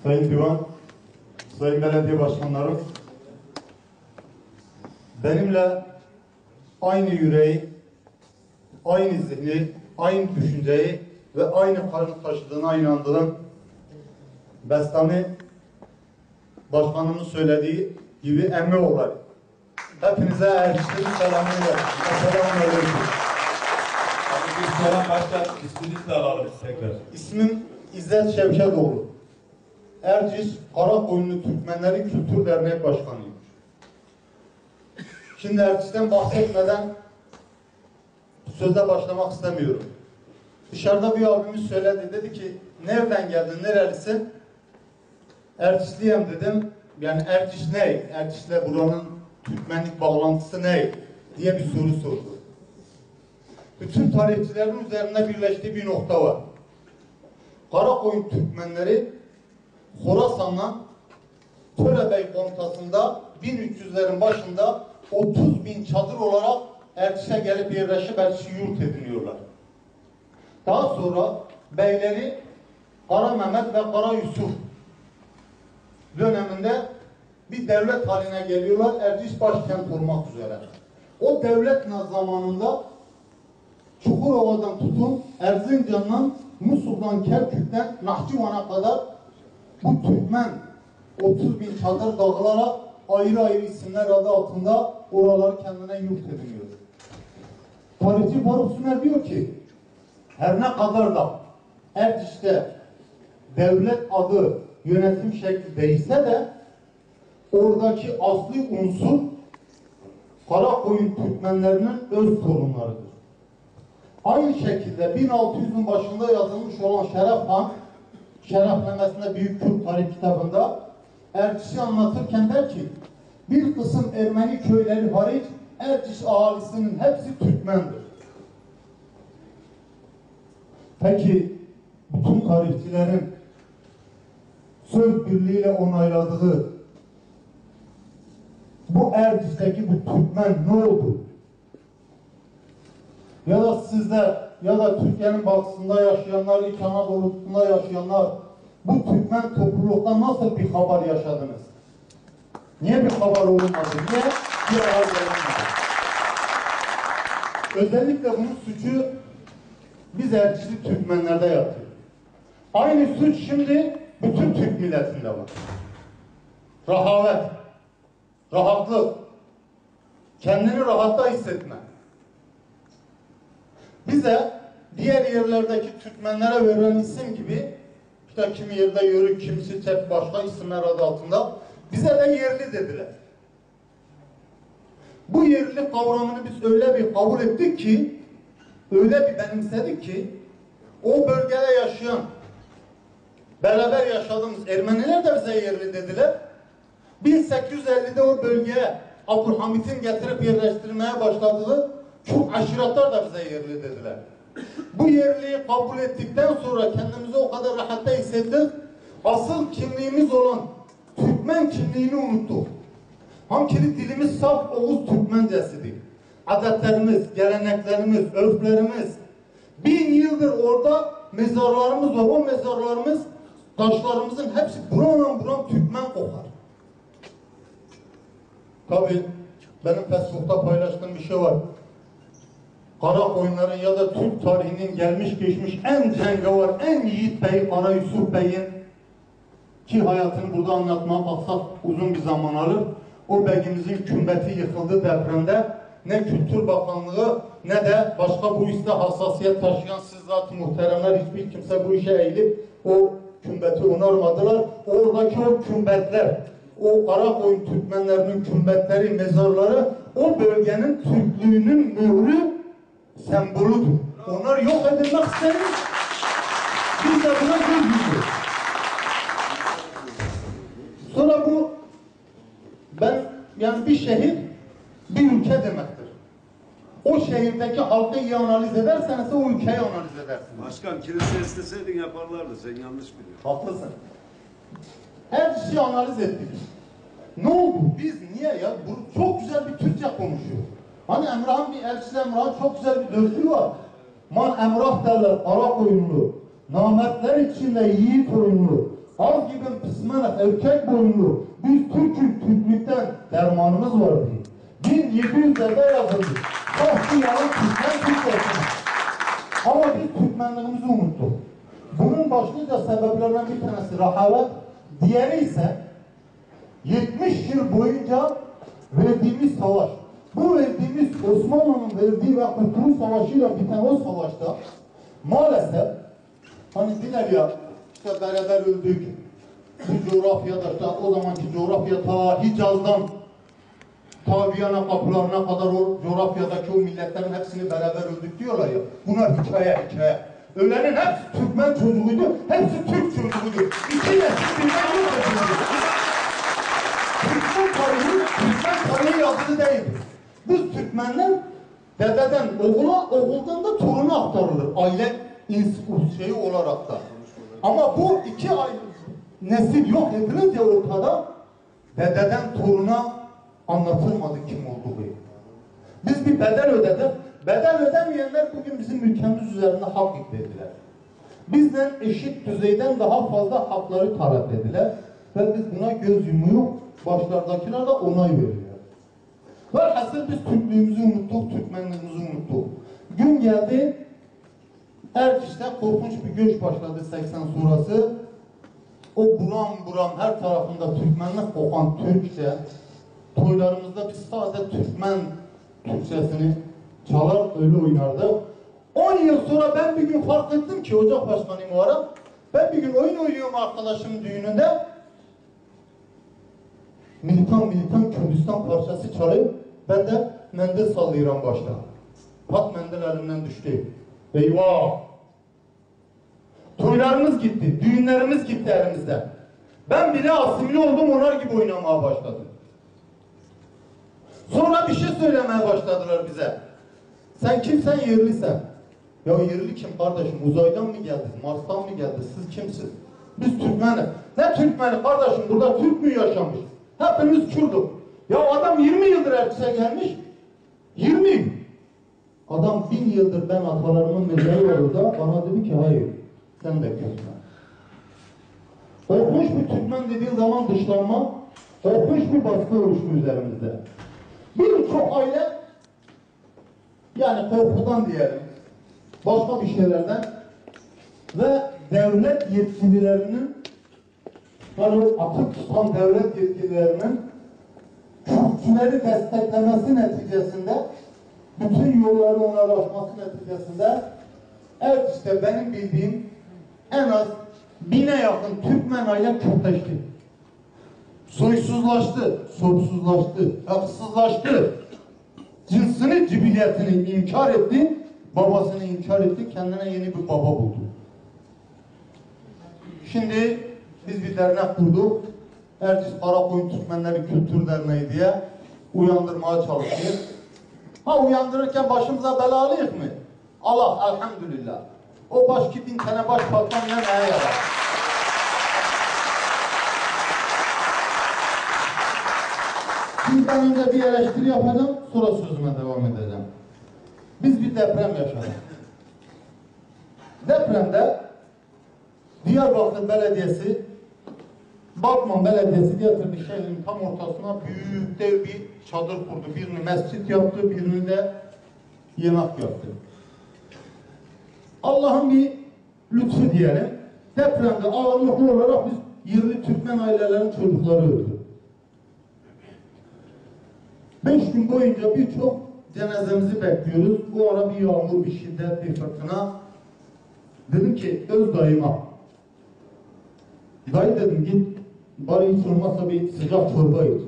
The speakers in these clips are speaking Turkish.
Sayın Divan, Sayın Belediye Başkanlarım, benimle aynı yüreği, aynı zihni, aynı düşünceyi ve aynı karnı taşıdığına inandığım Bestami Başkanımın söylediği gibi emmi olayım. Hepinize eriştiğim selamıyla. Selamünaleyküm. Selam başkan, isminizi de alalım tekrar. İsmim İzzet Şevketoğlu. Erciş Karakoyunlu Türkmenleri Kültür Derneği Başkanıyım. Şimdi Erciş'ten bahsetmeden söze başlamak istemiyorum. Dışarıda bir abimiz söyledi, dedi ki nereden geldin, nerelisin? Ercişliyim dedim. Yani Erciş ne? Erciş'le buranın Türkmenlik bağlantısı ne? Diye bir soru sordu. Bütün tarihçilerin üzerinde birleştiği bir nokta var. Karakoyun Türkmenleri Horasan'la Törebey komutasında 1300'lerin başında 30.000 çadır olarak Erciş'e gelip yerleşip Erciş'i yurt ediniyorlar. Daha sonra beyleri Kara Mehmet ve Kara Yusuf döneminde bir devlet haline geliyorlar. Erciş başkent olmak üzere. O devlet zamanında Çukurova'dan tutun Erzincan'dan, Musul'dan, Kerkük'ten Nahçıvan'a kadar bu Türkmen 30.000 çadır dağılarak ayrı ayrı isimler adı altında oraları kendine yurt ediniyor. Tarihçi Faruk Sümer diyor ki her ne kadar da Erciş'te devlet adı, yönetim şekli değişse de oradaki asli unsur Karakoyun Türkmenlerinin öz sorunlarıdır. Aynı şekilde 1600'ün başında yazılmış olan Şeref Han, Şereflemesinde Büyük Kürt Tarih kitabında Erciş'i anlatırken der ki bir kısım Ermeni köyleri hariç Erciş ahalisinin hepsi Türkmendir. Peki bütün tarihçilerin söz birliğiyle onayladığı bu Erciş'teki bu Türkmen ne oldu? Ya da sizde ya da Türkiye'nin batısında yaşayanlar, İç Anadolu'sunda yaşayanlar bu Türkmen topluluktan nasıl bir haber yaşadınız? Niye bir haber olmadı? Niye bir haber olmadı? Özellikle bunun suçu biz Ercişli Türkmenlerde yatıyor. Aynı suç şimdi bütün Türk milletinde var. Rahavet, rahatlık, kendini rahatta hissetme. Bize diğer yerlerdeki Türkmenlere verilen isim gibi işte kimi yerde Yörük, kimisi Çep, başka isimler adı altında bize de yerli dediler. Bu yerli kavramını biz öyle bir kabul ettik ki, öyle bir benimsedik ki o bölgede yaşayan, beraber yaşadığımız Ermeniler de bize yerli dediler. 1850'de o bölgeye Abdülhamit'in getirip yerleştirmeye başladığı Kürt aşiratlar da bize yerli dediler. Bu yerliyi kabul ettikten sonra kendimizi o kadar rahatta hissettik. Asıl kimliğimiz olan Türkmen kimliğini unuttuk. Halbuki dilimiz saf Oğuz Türkmencesidir. Adetlerimiz, geleneklerimiz, örflerimiz. 1000 yıldır orada mezarlarımız var. O mezarlarımız, taşlarımızın hepsi buram buram Türkmen kokar. Tabii benim Facebook'ta paylaştığım bir şey var. Karakoyunların ya da Türk tarihinin gelmiş geçmiş en cengaver, en yiğit beyi Kara Yusuf Bey'in ki hayatını burada anlatmaya kalksak uzun bir zaman alır. O beyimizin kümbeti yıkıldı depremde. Ne Kültür Bakanlığı ne de başka bu işte hassasiyet taşıyan siz zat muhteremler hiçbir kimse bu işe eğilip o kümbeti onarmadılar. Oradaki o kümbetler, o Karakoyun Türkmenlerinin kümbetleri, mezarları o bölgenin Türklüğünün mührü, sembolüdür. Onlar yok edilmek istenir. Biz de buna göz yutuyoruz. Sonra bu yani bir şehir bir ülke demektir. O şehirdeki halkı iyi analiz ederseniz o ülkeyi analiz edersiniz. Başkan kilise isteseydin yaparlardı. Sen yanlış biliyorsun. Haklısın. Her şeyi analiz ettik. Ne oldu? Biz niye ya? Bu çok güzel bir Türkçe konuşuyor. Hani Emrah'ın bir elçisi Emrah'ın çok güzel bir dörtlüğü var. Man Emrah derler Karakoyunlu. Namertler içinde yiğit oyunlu. Az gibi pısmanak erkek boyunlu. Biz Türk'ün Türklükten dermanımız var diye. 1700'lerde yazıldı. Kalktı yalan Türkmen Türklesin. Ama biz Türkmenliğimizi unuttuk. Bunun başlıca sebeplerinden bir tanesi rahavet, diğeri ise 70 yıl boyunca verdiğimiz savaş. Bu verdiğimiz Osmanlı'nın verdiği ve Kurtuluş Savaşı'yla biten o savaşta maalesef hani diler ya işte beraber öldük. Bu coğrafyada işte o zamanki coğrafya ta Hicaz'dan ta Viyana kapılarına kadar o coğrafyadaki o milletlerin hepsini beraber öldük diyorlar ya. Bunlar hikaye. Ölenin hepsi Türkmen çocuğuydu, hepsi Türk çocuğuydu. İki nesil birden yok edildi. Türkmen tarihi yazılı değildir. Biz Türkmenler dededen oğula, oğuldan da toruna aktarılır. Aile şeyi olarak da. Ama bu iki nesil yok edilince ortada dededen toruna anlatılmadı kim olduğu. Biz bir bedel ödedik. Bedel ödemeyenler bugün bizim ülkemiz üzerinde hak iddiediler. Bizden eşit düzeyden daha fazla hakları talep ediler. Ve biz buna göz yumuyor. Başlardakiler de onay veriyor. Velhasıl biz Türklüğümüzü unuttuk, Türkmenliğimizi unuttuk. Gün geldi, Erciş'te korkunç bir göç başladı 80 sonrası. O buram her tarafında Türkmenlik kokan Türkçe, toylarımızda biz sadece Türkmen Türkçesini çalar öyle oynardı. 10 yıl sonra ben bir gün fark ettim ki Ocak Başkanıyım o ara. Ben bir gün oyun oynuyorum arkadaşımın düğününde. Militan Kürdistan parçası çalıyor. Ben de mendil sallıyorum başta. Pat mendil elimden düştü. Eyvah! Toylarımız gitti, düğünlerimiz gitti elimizden. Ben bile asimile oldum, onlar gibi oynamaya başladım. Sonra bir şey söylemeye başladılar bize. Sen kimsen yerlisen. Ya yerli kim kardeşim? Uzaydan mı geldiniz? Mars'tan mı geldiniz? Siz kimsiniz? Biz Türkmeniz. Ne Türkmeni kardeşim? Burada Türk mü yaşamış? Hepimiz Kürdük. Ya adam 20 yıldır Erciş'e gelmiş. 20. Adam 1000 yıldır ben atalarımın mezarı var orada. Bana dedi ki hayır. Sen de Türkmen. Korkunç bir Türkmen dediği zaman dışlanma, korkunç bir baskı oluştu üzerimizde. Birçok aile, yani korkudan diyelim, başka bir şeylerden ve devlet yetkililerinin, yani atıp tutan devlet yetkililerinin Kürtçüleri desteklemesi neticesinde, bütün yolların onlara açması neticesinde, evet işte benim bildiğim en az 1000'e yakın Türkmen aile Kürtleşti. Soysuzlaştı, soysuzlaştı, haksızlaştı. Cinsini, cibiliyetini inkar etti, babasını inkar etti, kendine yeni bir baba buldu. Şimdi biz bir dernek kurduk. Erciş Karakoyun Türkmenleri Kültür Derneği diye uyandırmaya çalışıyoruz. Ha uyandırırken başımıza belalıyız mı? Allah elhamdülillah. O başki 1000 tane baş patron neye yarar? Şimdiden önce bir eleştiri yapacağım, sonra sözüme devam edeceğim. Biz bir deprem yaşadık. Depremde Diyarbakır Belediyesi, Batman Belediyesi getirdi şehrin tam ortasına büyük dev bir çadır kurdu. Birini mescit yaptı, birini de yemek yaptı. Allah'ın bir lütfu diyelim. Depremde ağırlıklı olarak biz yerli Türkmen ailelerin çocukları öldü. 5 gün boyunca birçok cenazemizi bekliyoruz. Bu ara bir yağmur, bir şiddet, bir fırtına. Dedim ki öz dayıma, dayı dedim git bari hiç olmazsa bir sıcak çorba iç.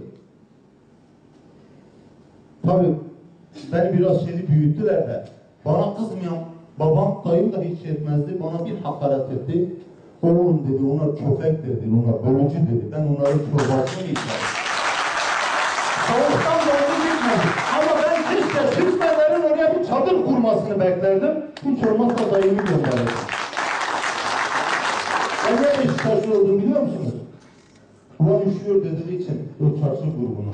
Tabii beni biraz büyüttüler de bana kızmayan babam, dayım da hiç etmezdi. Bana bir hakaret etti. Oğlum dedi, onlar köpek dedi, onlar bölücü dedi. Ben onların çorbasını içmedim. Soğuktan dolayı gitmedim. Ama ben işte Türkmenlerin oraya bir çadır kurmasını beklerdim. Hiç olmazsa dayımı gönderdim. Ben ne iş çarşı oldum biliyor musunuz? Ulan üşüyor dediği için o çarşı grubunu.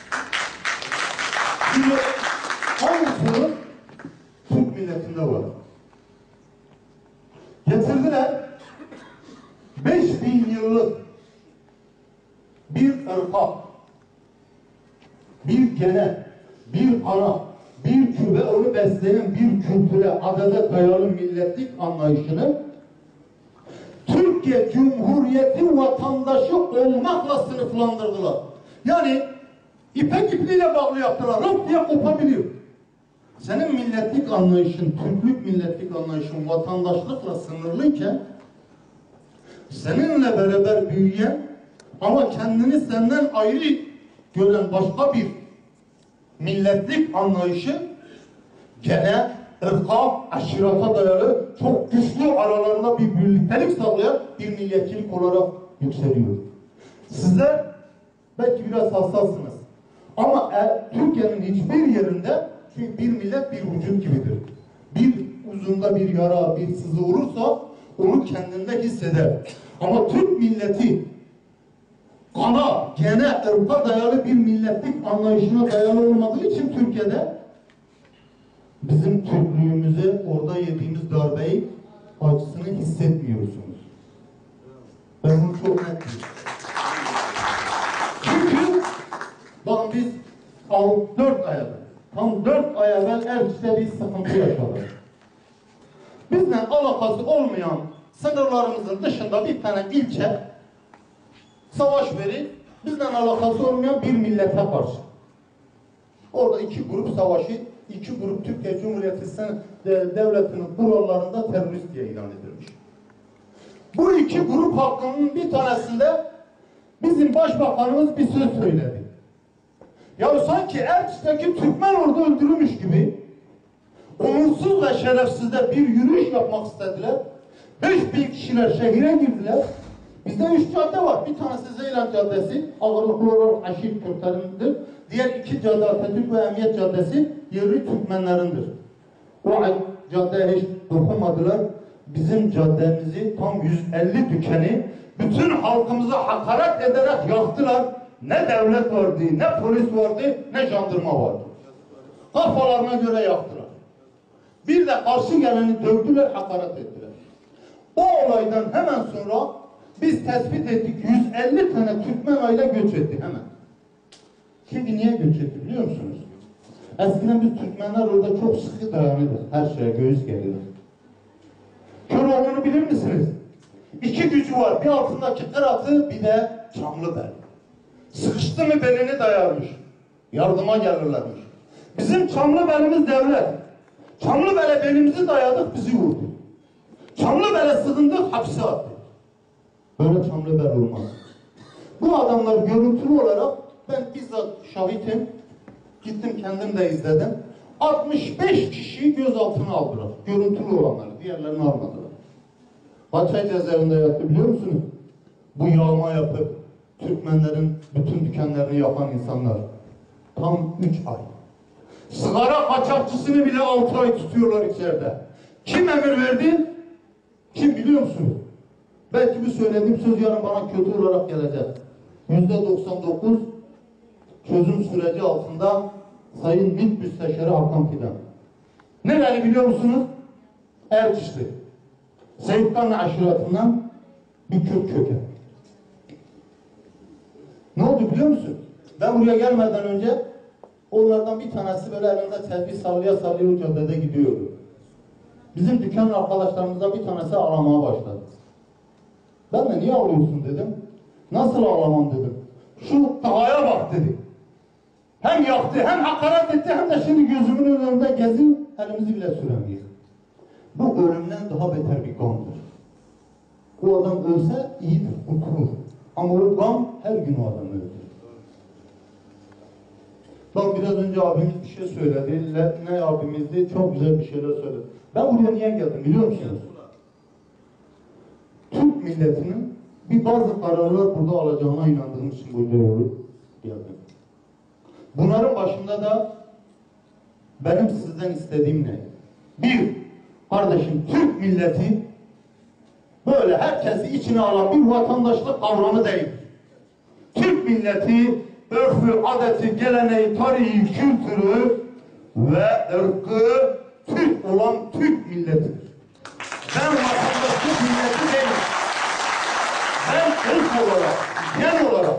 Şimdi hangi sorun Türk milletinde var? Getirdiler 5000 yıllık bir gene, bir ana, bir ve onu besleyen bir kültüre, adada dayalı milletlik anlayışını Türkiye Cumhuriyeti vatandaşı olmakla sınıflandırdılar. Yani ipek ipliğiyle bağlı yaptılar. Rıp diye kopabiliyor. Senin milletlik anlayışın, Türklük milletlik anlayışın vatandaşlıkla sınırlıyken seninle beraber büyüyen ama kendini senden ayrı gören başka bir milletlik anlayışı gene ırka, aşirata dayalı çok güçlü aralarında bir birliktelik sağlayan bir milliyetçilik olarak yükseliyor. Sizler belki biraz hassassınız. Ama Türkiye'nin hiçbir yerinde çünkü bir millet bir vücut gibidir. Bir uzunda bir yara, bir sızı olursa onu kendinde hisseder. Ama Türk milleti ana, gene, ırka dayalı bir milletlik anlayışına dayalı olmadığı için Türkiye'de bizim Türklüğümüzü, orada yediğimiz darbeyi, acısını hissetmiyorsunuz. Ben bunu çok net biliyorum. Çünkü bakın biz 4 ay evvel, tam 4 ay evvel Erciş'te bir sıkıntı yaşadık. Bizle alakası olmayan sınırlarımızın dışında bir tane ilçe savaş verip bizle alakası olmayan bir millete karşı. Orada iki grup savaşı, iki grup Türkiye Cumhuriyeti Devleti'nin kurallarında terörist diye ilan edilmiş. Bu iki grup halkının bir tanesinde bizim başbakanımız bir söz söyledi. Ya sanki Erciş'teki Türkmen orada öldürülmüş gibi onursuz ve şerefsizde bir yürüyüş yapmak istediler. 5000 kişiler şehire girdiler. Bizde 3 cadde var. Bir tanesi Zeylan Caddesi, ağırlıklı olarak Aşir Kürtlerindir. Diğer 2 cadde Atatürk ve Emniyet Caddesi yerli Türkmenlerindir. O caddeye hiç dokunmadılar. Bizim caddemizi tam 150 dükkanı bütün halkımıza hakaret ederek yaktılar. Ne devlet vardı, ne polis vardı, ne jandarma vardı. Kafalarına göre yaktılar. Bir de karşı geleni dövdüler, hakaret ettiler. O olaydan hemen sonra biz tespit ettik 150 tane Türkmen aile göç etti hemen. Şimdi niye göç etti biliyor musunuz? Eskiden biz Türkmenler orada çok sıkı dayanırız. Her şeye göğüs gelir. Köroğlu'nu bilir misiniz? 2 gücü var. Bir altındaki Kırat'ı bir de Çamlıbel. Sıkıştı mı belini dayarmış. Yardıma gelirlermiş. Bizim Çamlıbel'imiz devlet. Çamlıbel'e belimizi dayadık bizi vurdu. Çamlıbel'e sığındık hapse attı. Böyle Çamlıbel olmaz. Bu adamlar görüntülü olarak ben bizzat şahitim. Gittim kendim de izledim. 65 kişiyi gözaltına aldılar. Görüntülü olanları. Diğerlerini almadılar. Hatay cezaevinde yattı biliyor musunuz? Bu yağma yapıp Türkmenlerin bütün dükkanlarını yapan insanlar. Tam 3 ay. Sigara kaçakçısını bile 6 ay tutuyorlar içeride. Kim emir verdi? Kim biliyor musunuz? Belki bu söylediğim söz yarın bana kötü olarak gelecek. %99 çözüm süreci altında Sayın MİT Müsteşarı Hakan Fidan. Nereli biliyor musunuz? Ercişli. Seyitkanlı aşiratından bir Kürt köken. Ne oldu biliyor musun? Ben buraya gelmeden önce onlardan bir tanesi böyle elinde tesbih sallaya sallaya o caddede gidiyordu. Bizim dükkan arkadaşlarımızdan bir tanesi ağlamaya başladı. Ben de niye ağlıyorsun dedim. Nasıl ağlamam dedim. Şu tağaya bak dedi. Hem yaktı hem hakaret etti hem de şimdi gözümün önünde gezip elimizi bile süremiyor. Bu ölümden daha beter bir gamdır. O adam ölse iyidir, kurtulur. Ama o gam her gün o adamı öldürür. Bak biraz önce abimiz bir şey söyledi. Ne abimizdi? Çok güzel bir şeyler söyledi. Ben buraya niye geldim biliyor musunuz? Türk milletinin bir bazı kararlar burada alacağına inandığım için buraya geldim. Bunların başında da benim sizden istediğim ne? Bir, kardeşim Türk milleti böyle herkesi içine alan bir vatandaşlık kavramı değil. Türk milleti örfü, adeti, geleneği, tarihi, kültürü ve ırkı Türk olan Türk milletidir. Ben vatandaşlık milleti değilim. Ben ırk olarak, gen olarak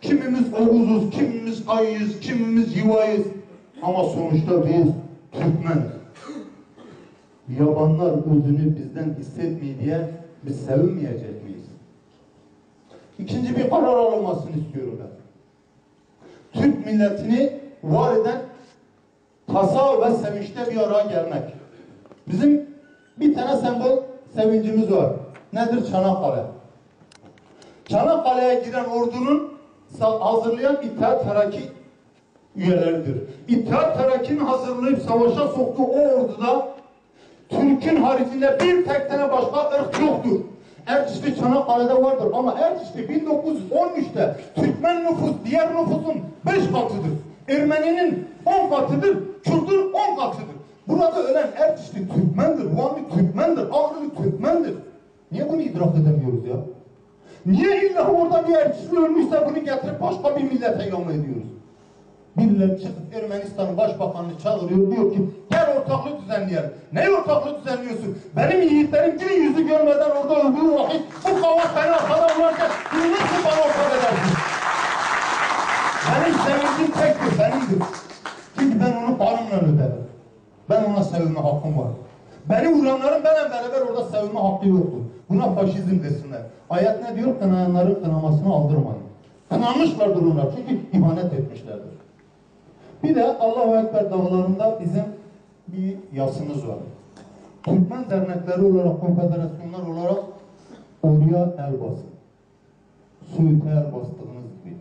Kimimiz Oğuzuz, kimimiz Ayıyız, kimimiz Yuvayız. Ama sonuçta biz Türkmeniz. Yabanlar özünü bizden hissetmiyor diye biz sevinmeyecek miyiz? İkinci bir karar alınmasını istiyorum ben. Türk milletini var eden tasa ve sevinçte bir araya gelmek. Bizim bir tane sembol sevincimiz var. Nedir? Çanakkale. Çanakkale'ye giren ordunun hazırlayan İttihat Terakki üyeleridir. İttihat Terakki'nin hazırlayıp savaşa soktuğu o orduda Türk'ün haricinde bir tek tane başka ırk yoktur. Ercişli Çanakkale'de vardır ama Ercişli 1913'te Türkmen nüfus diğer nüfusun 5 katıdır. Ermeninin 10 katıdır, Kürt'ün 10 katıdır. Burada ölen Ercişli Türkmendir, Vanlı Türkmendir, Ağrılı Türkmendir. Niye bunu idrak edemiyoruz ya? Niye illa orada bir Ercişli ölmüşse bunu getirip başka bir millete yama ediyoruz? Birileri çıkıp Ermenistan'ın başbakanını çağırıyor, diyor ki gel ortaklık düzenleyelim. Ne ortaklık düzenliyorsun? Benim yiğitlerim gün yüzü görmeden orada öldüğü vakit bu kavak beni arkada ularken bunu nasıl bana ortak edersin? Benim sevincim tektir, benimdir. Çünkü ben onu karımla öderim. Ben ona sevilme hakkım var. Beni vuranların benimle beraber orada sevilme hakkı yoktur. Buna faşizm desinler. Ayet ne diyor? Kınayanların kınamasını aldırmayın. Kınamışlardır onlar çünkü ihanet etmişlerdir. Bir de Allahu Ekber dağlarında bizim bir yasımız var. Türkmen dernekleri olarak, konfederasyonlar olarak oraya el basın. Suud'a el bastığınız gibi.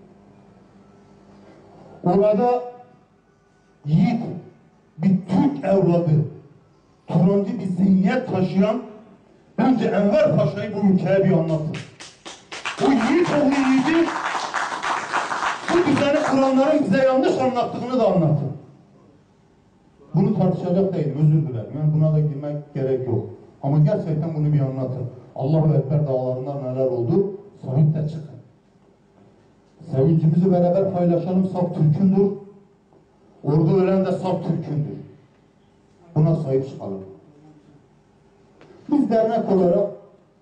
Orada yiğit bir Türk evladı, Turancı bir zihniyet taşıyan önce Enver Paşa'yı bu ülkeye bir anlatın. O yiğit oğlu yiğidi bu düzeni kuranların bize yanlış anlattığını da anlatın. Bunu tartışacak değilim, özür dilerim. Yani buna da girmek gerek yok. Ama gerçekten bunu bir anlatın. Allahu Ekber dağlarında neler oldu? Sahip de çıkın. Sevincimizi beraber paylaşalım. Saf Türk'ündür. Ordu ölen de saf Türk'ündür. Buna sahip çıkalım. Biz dernek olarak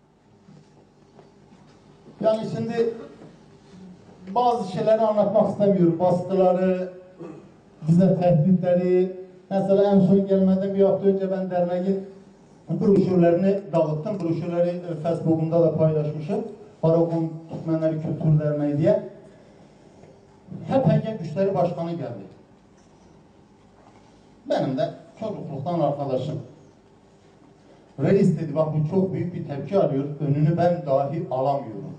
yani şimdi bazı şeyleri anlatmak istemiyorum. Baskıları, bize tehditleri. Mesela en son gelmeden bir hafta önce ben derneğin broşürlerini dağıttım. Broşürleri Facebook'umda da paylaşmışım. Paragon Türkmenleri Kültür Derneği diye. HPG Güçleri Başkanı geldi. Benim de çocukluktan arkadaşım. Reis dedi, bak bu çok büyük bir tepki alıyor. Önünü ben dahi alamıyorum.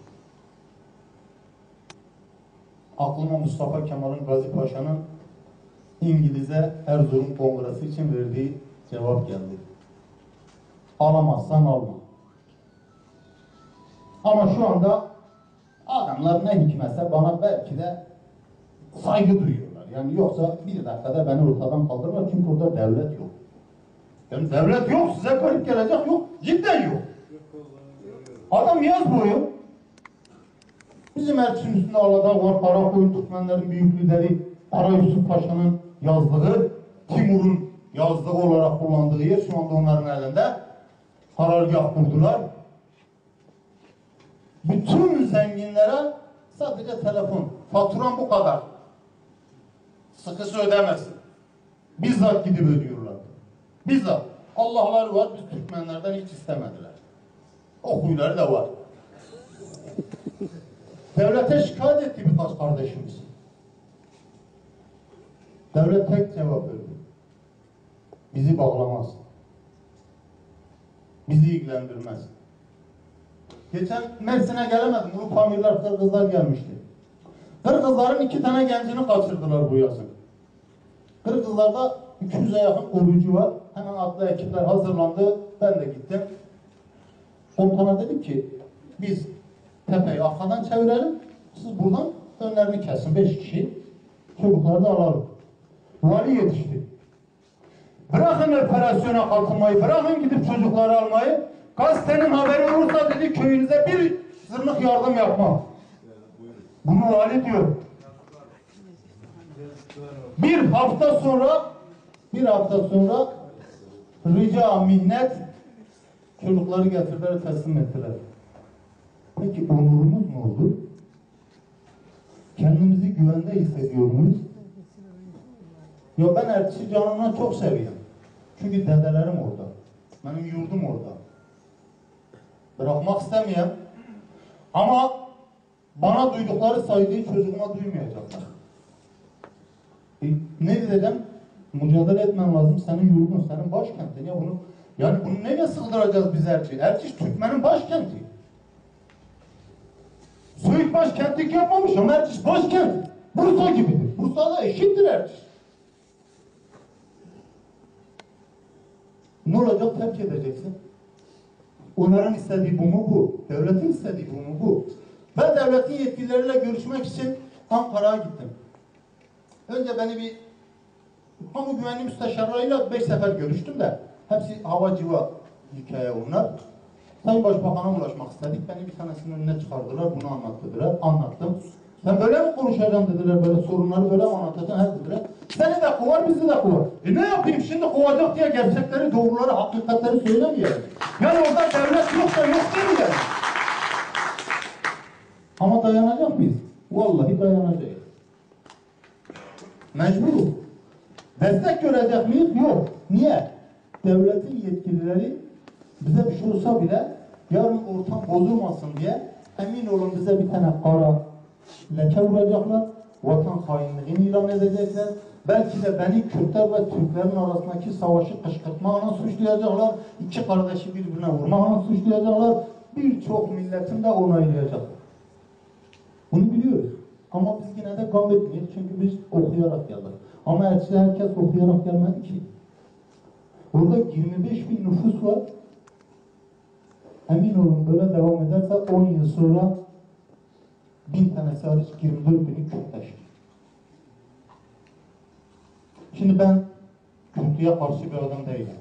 Aklıma Mustafa Kemal'in Gazi Paşa'nın İngiliz'e Erzurum Kongresi için verdiği cevap geldi. Alamazsan alma. Ama şu anda adamlar ne hikmetse bana belki de saygı duyuyorlar. Yani yoksa bir dakikada beni ortadan kaldırırlar çünkü orada devlet yok. Yani devlet yok, size garip gelecek yok, cidden yok. Adam yaz boyu bizim Erçin üstünde Aladağ var, Karakoyun Türkmenlerin büyük lideri Kara Yusuf Paşa'nın yazdığı, Timur'un yazdığı olarak kullandığı yer şu anda onların elinde. Karargah kurdular. Bütün zenginlere sadece telefon, faturan bu kadar. Sıkısı ödemesin. Bizzat gidip ödüyorlar. Bizzat. Allah'ları var, biz Türkmenlerden hiç istemediler. O huyları da var. Devlete şikayet etti birkaç kardeşimiz. Devlet tek cevap verdi. Bizi bağlamaz. Bizi ilgilendirmez. Geçen Mersin'e gelemedim. Ulu Pamirler, Kırgızlar gelmişti. Kırgızların 2 tane gencini kaçırdılar bu yazın. Kırgızlarda 200'e yakın koruyucu var. Hemen atlı ekipler hazırlandı. Ben de gittim. Komutana dedim ki biz tepeyi arkadan çevirelim. Siz buradan önlerini kesin. 5 kişi. Çocukları da alalım. Vali yetişti. Bırakın operasyona katılmayı, bırakın gidip çocukları almayı. Gazetenin haberi olursa dedi köyünüze bir zırnık yardım yapmam. Bunu vali diyor. Bir hafta sonra rica minnet çocukları getirdiler, teslim ettiler. Peki onurumuz ne oldu? kendimizi güvende hissediyor muyuz? Yo, ben Ertiş'i canımdan çok seviyorum. Çünkü dedelerim orada. Benim yurdum orada. Bırakmak istemiyorum. Ama bana duydukları saygıyı çocuğuma duymayacaklar. Ne diyeceğim? Mücadele etmen lazım. Senin yurdun, senin başkentin. Ya bunu, yani bunu nereye sığdıracağız biz Ertiş? Ertiş Türkmen'in başkenti. Söğüt başkentlik yapmamış ama Ertiş başkent. Bursa gibidir. Bursa'da eşittir Ertiş. Ne olacak? Terk edeceksin. Onların istediği bu mu bu? Devletin istediği bu mu bu? Ben devletin yetkilileriyle görüşmek için Ankara'ya gittim. Önce beni bir kamu güvenliği müsteşarlarıyla 5 sefer görüştüm de hepsi havacıva hikaye onlar. Sayın Başbakan'a ulaşmak istedik. Beni bir tanesinin önüne çıkardılar. Bunu anlattılar. Anlattım. Sen böyle mi konuşacaksın dediler. Böyle sorunları böyle mi anlatacaksın? Her dediler. Seni de kovar, bizi de kovar. Ne yapayım şimdi kovacak diye gerçekleri, doğruları, hakikatleri söylemeyelim. Yani orada devlet yok da yok değil mi yani? Ama dayanacak mıyız? Vallahi dayanacağız. Mecburuz. Destek görecek miyiz? Yok. Niye? Devletin yetkilileri bize bir şey olsa bile yarın ortam bozulmasın diye emin olun bize bir tane kara leke vuracaklar. Vatan hainliğini ilan edecekler. Belki de beni Kürtler ve Türklerin arasındaki savaşı kışkırtmakla suçlayacaklar. İki kardeşi birbirine vurmakla suçlayacaklar. Birçok milletin de onaylayacak. Bunu biliyoruz. Ama biz yine de gam etmeyiz. Çünkü biz okuyarak geldik. Ama herkes okuyarak gelmedi ki. Orada 25 bin nüfus var. Emin olun böyle devam ederse 10 yıl sonra 1000 tanesi hariç 24 bini Kürtleşir. Şimdi ben Kürtlüğe karşı bir adam değilim.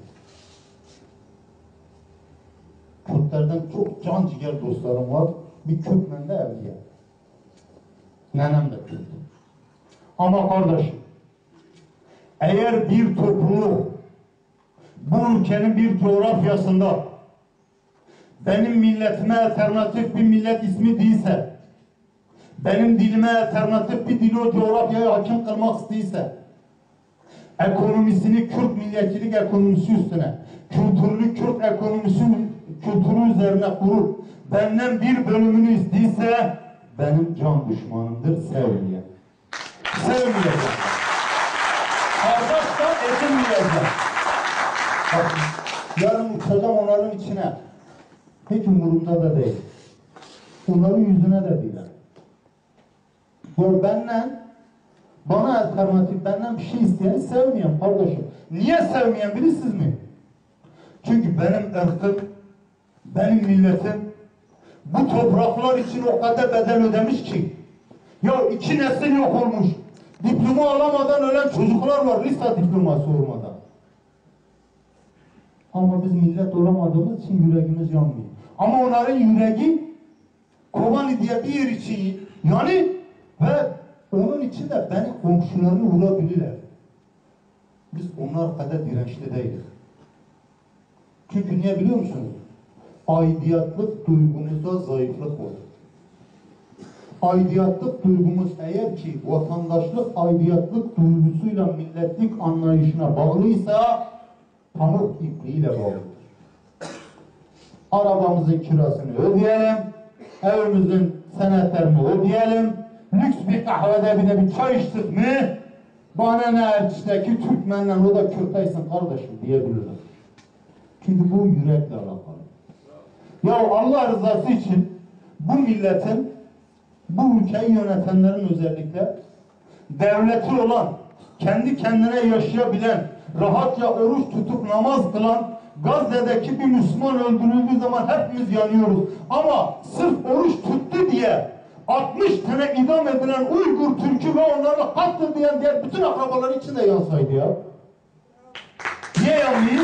Kürtlerden çok can ciğer dostlarım var. Bir Kürtmen de evliya. Nenem de Kürt. Ama kardeşim, eğer bir topluluk bu ülkenin bir coğrafyasında benim milletime alternatif bir millet ismi değilse, benim dilime alternatif bir dil o coğrafyaya hakim kılmak isteyse, ekonomisini Kürt milliyetçilik ekonomisi üstüne, kültürlü Kürt ekonomisi kültürü üzerine kurup benden bir bölümünü isteyse, benim can düşmanımdır, sevmeyeyim. Sevmeyeceğim. Kardeş da edinmeyeceğim. Bak, yarın uçacağım onların içine. Hiç umurumda da değil. Onların yüzüne de değil. Bana alternatif, benden bir şey isteyeni sevmeyen kardeşim. Niye sevmeyen bilirsiniz mi? Çünkü benim ırkım, benim milletim bu topraklar için o kadar bedel ödemiş ki. Ya 2 nesil yok olmuş. Diploma alamadan ölen çocuklar var, lise diploması olmadan. Ama biz millet olamadığımız için yüreğimiz yanmıyor. Ama onların yüreği Kobani diye bir yer için yani ve onun için de beni komşularını vurabilirler. Biz onlar kadar dirençli değiliz. Çünkü niye biliyor musunuz? Aidiyatlık duygumuzda zayıflık var. Aidiyatlık duygumuz eğer ki vatandaşlık aidiyatlık duygusuyla milletlik anlayışına bağlıysa pamuk ipliğiyle bağlıdır. Arabamızın kirasını ödeyelim, evimizin senetlerini ödeyelim, lüks bir kahvede bir de bir çay içtik mi, bana ne Ertiş'teki Türkmenle o da Kürt'taysan kardeşim diyebilirler. Çünkü bu yürekle alakalı. Ya Allah rızası için bu milletin, bu ülkeyi yönetenlerin özellikle devleti olan, kendi kendine yaşayabilen, rahatça oruç tutup namaz kılan, Gazze'deki bir Müslüman öldürüldüğü zaman hepimiz yanıyoruz. Ama sırf oruç tuttu diye 60 tane idam edilen Uygur Türk'ü ve onları katledilen diğer bütün akrabalar için de yansaydı ya. Niye yanmıyor?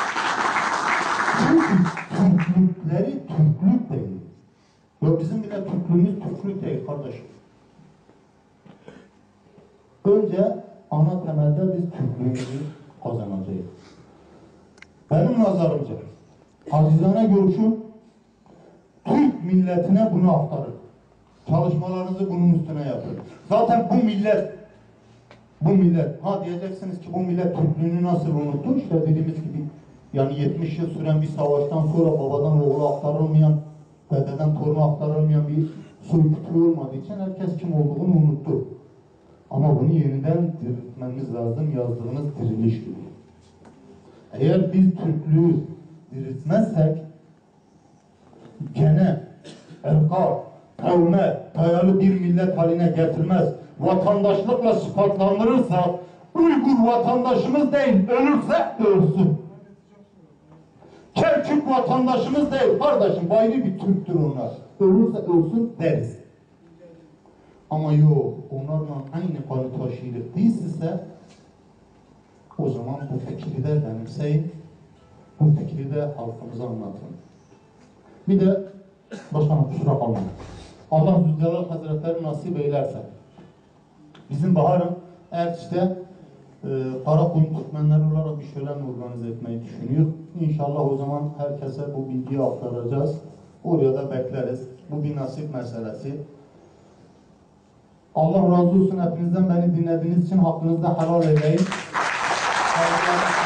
Çünkü Türklükleri Türklük değil. Ya bizim bile Türklüğümüz Türklük değil kardeşim. Önce ana temelde biz Türklüğümüzü kazanacağız. Benim nazarımca, acizane görüşüm, Türk milletine bunu aktarır. Çalışmalarınızı bunun üstüne yapın. Zaten bu millet, ha diyeceksiniz ki bu millet Türklüğünü nasıl unuttu? İşte dediğimiz gibi yani 70 yıl süren bir savaştan sonra babadan oğula aktarılmayan, dededen toruna aktarılmayan bir soy kütüğü olmadığı için herkes kim olduğunu unuttu. Ama bunu yeniden diriltmemiz lazım, yazdığınız diriliş gibi. Eğer biz Türklüğü diriltmezsek, gene erka, kavme dayalı bir millet haline getirmez, vatandaşlıkla sıfatlandırırsa, Uygur vatandaşımız değil, ölürse ölsün. Kerkük vatandaşımız değil, kardeşim ayrı bir Türktür onlar. Ölürse ölsün deriz. Ama yok, onlarla aynı kanı taşıyırıq değilsizse, o zaman bu fikri de benimseyin, bu fikri de halkımıza anlatın. Bir de, başkanım kusura kalmayın. Allah Zülcelal Hazretleri nasip eylerse, bizim Bahar'ın Erç'te Karakoyun Türkmenleri olarak bir şölen organize etmeyi düşünüyor. İnşallah o zaman herkese bu bilgiyi aktaracağız. Oraya da bekleriz. Bu bir nasip meselesi. Allah razı olsun hepinizden, beni dinlediğiniz için hakkınızda helal edeyim.